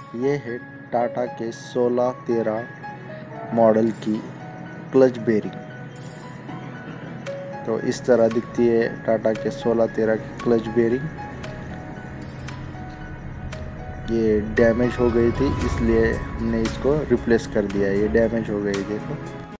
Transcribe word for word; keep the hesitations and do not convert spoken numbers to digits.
ये है टाटा के सोलह तेरह मॉडल की क्लच बेरिंग। तो इस तरह दिखती है टाटा के सोलह तेरह की क्लच बेरिंग। ये डैमेज हो गई थी, इसलिए हमने इसको रिप्लेस कर दिया। ये डैमेज हो गई, देखो।